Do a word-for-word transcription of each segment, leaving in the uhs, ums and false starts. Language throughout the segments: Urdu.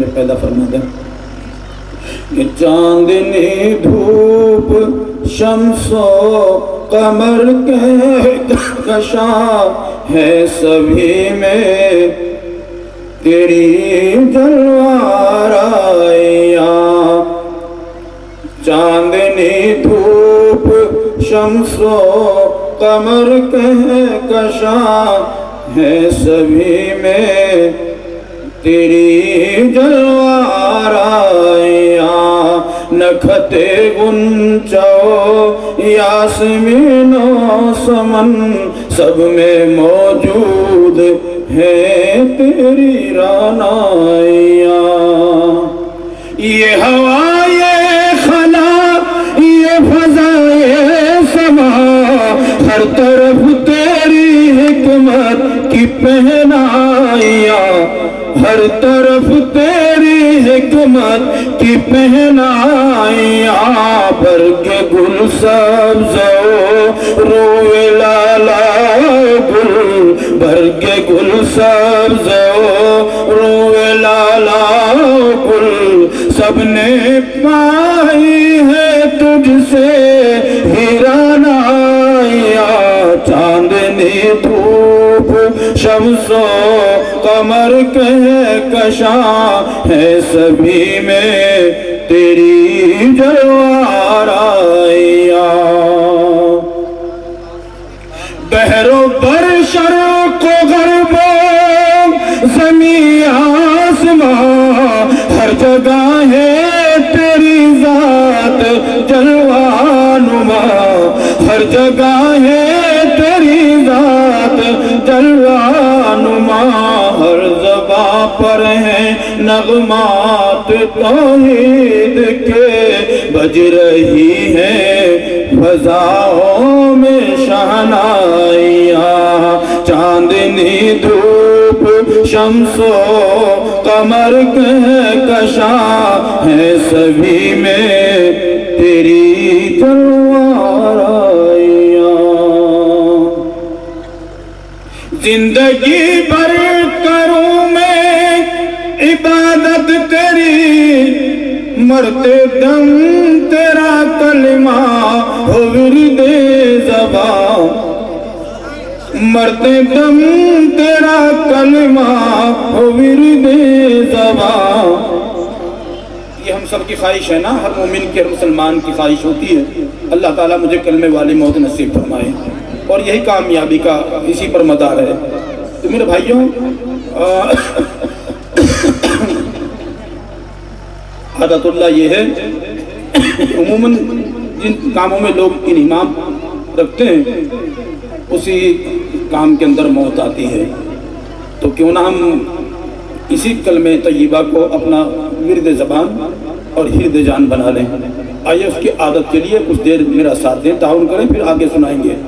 میں پیدا فرما دیں کہ چاندنی دھوپ شمس و قمر کے کشاں ہے سبھی میں تیری جلوہ آرائیاں چاندنی دھوپ شمس و قمر کے کشاں ہے سبھی میں تیری جلوہ آرائیاں نکھتے گنچو یاسمین و سمن سب میں موجود ہے تیری رعنائیاں یہ ہوا یہ خلا یہ فضا یہ سما ہر طرف تیری حکمت کی پہنائیاں ہر طرف تیری حکمت کی پہنائیاں برگ گل سبز روئے لالا گل برگ گل سبز روئے لالا گل سب نے پائی ہے تجھ سے ہی رعنائیاں چاندنی دھوپ شمس و قمر کے کشاں ہے سبھی میں تیری جلوہ آرائیاں بحر و بر شرق و غرب و زمین آسماں ہر جگہ ہے تیری ذات جلوہ نما ہر جگہ ہے تیری ذات جلوہ نما ہر زباں پر ہیں نغمات توحید کے بج رہی ہیں فضاؤں میں شہنائیاں چاندنی دھوپ شمس و قمر کے کشاں ہے سبھی میں تیری جلوہ آرائیاں زندگی بھر کروں میں عبادت تیری مرتے دم تیرا کلمہ ہو ورد زبان مرتے دم تیرا کلمہ ہو ورد زبان یہ ہم سب کی خواہش ہے نا ہر مومن کے مسلمان کی خواہش ہوتی ہے اللہ تعالیٰ مجھے کلمے والی موت نصیب فرمائے اور یہی کامیابی کا اسی پر مدار ہے تو میرے بھائیوں عادت اللہ یہ ہے عموماً جن کاموں میں لوگ انہمام رکھتے ہیں اسی کام کے اندر موت آتی ہے تو کیوں نہ ہم اسی کلمہ طیبہ کو اپنا ورد زبان اور ہرد جان بنا لیں آئیے اس کی عادت کے لیے کچھ دیر میرا ساتھ دیں تعاون کریں پھر آگے سنائیں گے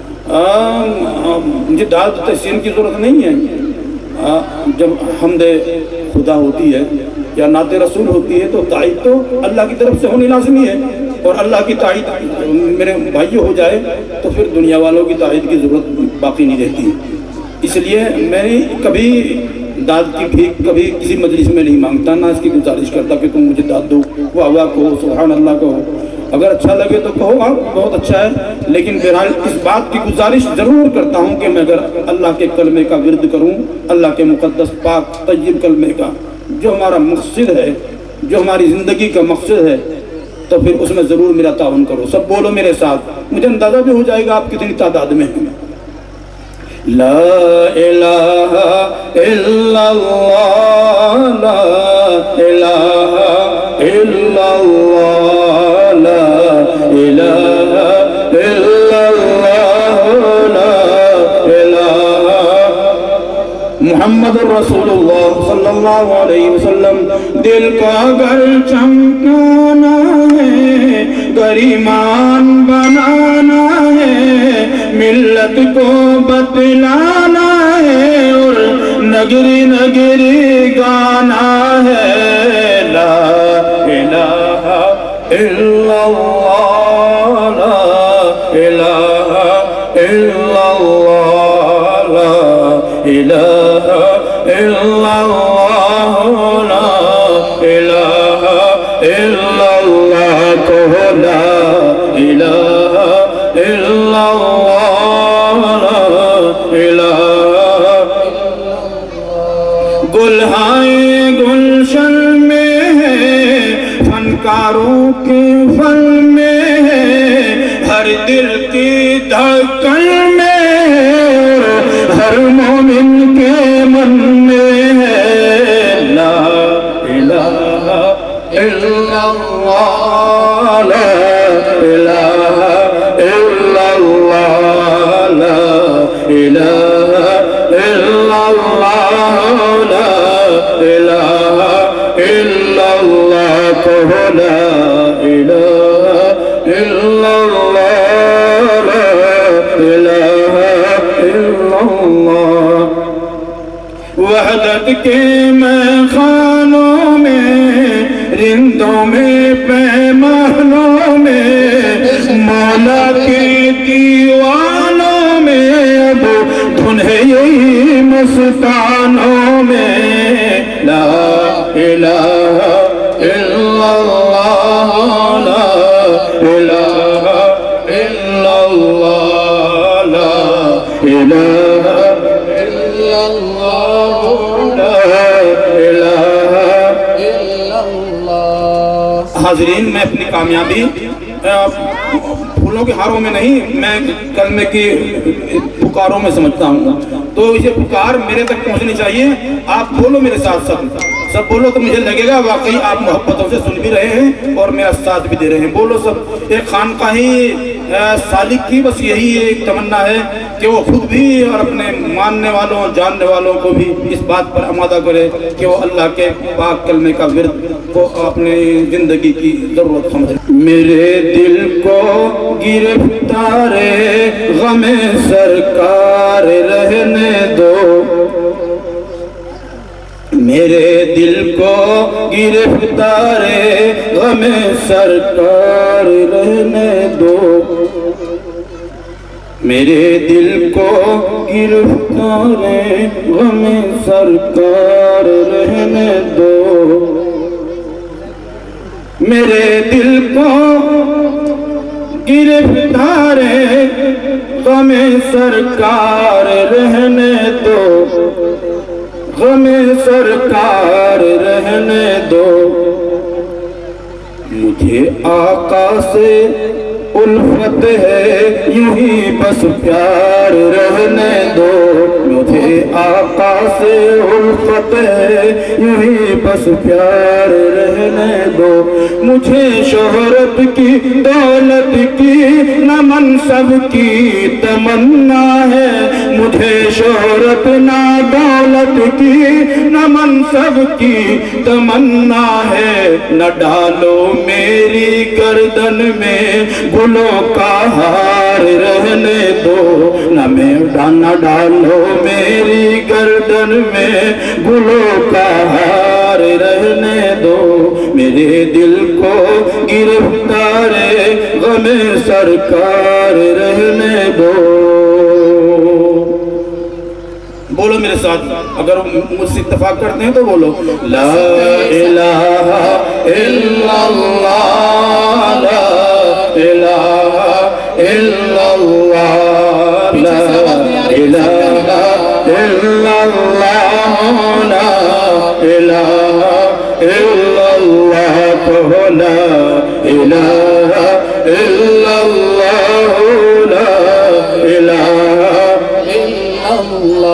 مجھے داد تحسین کی ضرورت نہیں ہے جب حمد خدا ہوتی ہے یا نعت رسول ہوتی ہے تو تائید تو اللہ کی طرف سے ہونی لازمی ہے اور اللہ کی تائید میرے بھائیوں ہو جائے تو پھر دنیا والوں کی تائید کی ضرورت باقی نہیں رہتی اس لیے میں نے کبھی داد کی بھی کبھی کسی مجلس میں نہیں مانگتا نہ اس کی گزارش کرتا کہ تم مجھے داد دو واہ واہ کہو سبحان اللہ کہو اگر اچھا لگے تو کہو آپ بہت اچھا ہے لیکن بہرحال اس بات کی گزارش ضرور کرتا ہوں کہ میں اگر اللہ کے کلمے کا ورد کروں اللہ کے مقدس پاک طیب کلمے کا جو ہمارا مقصد ہے جو ہماری زندگی کا مقصد ہے تو پھر اس میں ضرور میرا تعاون کرو سب بولو میرے ساتھ مجھے اندازہ بھی ہو جائے گا آپ کتنی تعداد میں ہیں لا الہ الا اللہ لا الہ الا اللہ لا الہ الا اللہ لا الہ محمد الرسول اللہ صلی اللہ علیہ وسلم دل کا گھر چمکانا ہے گر ایمان بنانا ہے ملت کو بتلانا ہے اور نگری نگری گانا ہے لا الہ الا اللہ لا الہ الا اللہ لا الہ الا اللہ لا الہ الا اللہ کہو لا الہ الا اللہ لا الہ گلہائے گلشن میں ہے فنکاروں کے فن میں ہے ہر دل کی دھڑکن میں ہے ہر مومن کے من میں ہے لا الہ الا اللہ لا الہ الا اللہ لا الہ الا اللہ لا الہ الا اللہ کہو لا الہ الا اللہ لا الہ الا اللہ وحدت کے میخانوں میں رندوں میں پیمانوں میں مولا کے دیوانوں میں اب دھن ہے یہی مستانوں میں لا الہ الا اللہ لا الہ الا اللہ لا الہ الا اللہ لا الہ الا اللہ حاضرین میں اپنی کامیابی پھولوں کے ہاروں میں نہیں میں کلمے کی پکاروں میں سمجھتا ہوں تو یہ پکار میرے تک پہنچنی چاہیے آپ بولو میرے ساتھ سب سب بولو تو مجھے لگے گا واقعی آپ محبتوں سے سن بھی رہے ہیں اور میرا ساتھ بھی دے رہے ہیں بولو سب ایک خانقاہی سالک کی بس یہی ایک تمنا ہے کہ وہ خود بھی اور اپنے ماننے والوں جاننے والوں کو بھی اس بات پر آمادہ کرے کہ وہ اللہ کے پاک کلمے کا ورد کو اپنی زندگی کی ضرورت سمجھے میرے دل کو گرفتار غم سرکار رہنے دو میرے دل کو گرفتار غم سرکار رہنے دو میرے دل کو گرفتار غم سرکار رہنے دو میرے دل کو گرفتار غم سرکار رہنے دو غم سرکار رہنے دو مجھے آقا سے الفت ہے یوں ہی بس پیار رہنے دو مجھے آقا سے الفت ہے یوں ہی بس پیار رہنے دو مجھے شہرت کی دولت کی نہ منصب کی تمنا ہے مجھے شہرت نہ دولت کی نہ منصب کی تمنا ہے نہ ڈالو میری گردن میں گلوں کا ہار رہنے دو نہ میں نہ ڈالو میری گردن میں گلوں کا ہار رہنے دو میرے دل کو گرفتار غم سرکار رہنے دو بولو میرے ساتھ اگر مجھ سے اتفاق کرتے ہیں تو بولو لا الہ الا اللہ لا الہ الا اللہ لا الہ الا اللہ لا الہ الا اللہ کہو لا الہ الا اللہ لا الہ الا اللہ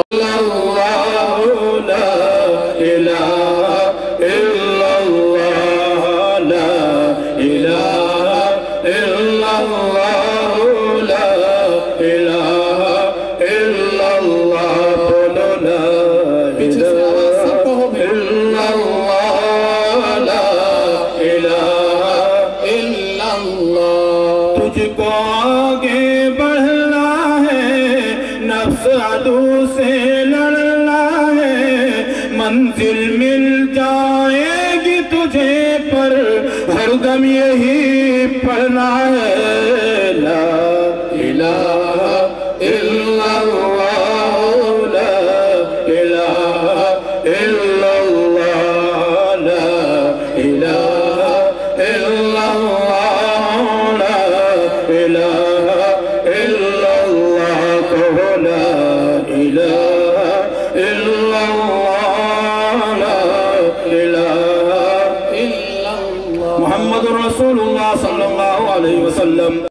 منزل مل جائے گی تجھے پر ہر دم یہی پڑھنا ہے لا الہ الا اللہ لا الہ الا اللہ لا إله إلا الله لا إله إلا الله محمد رسول الله صلى الله عليه وسلم.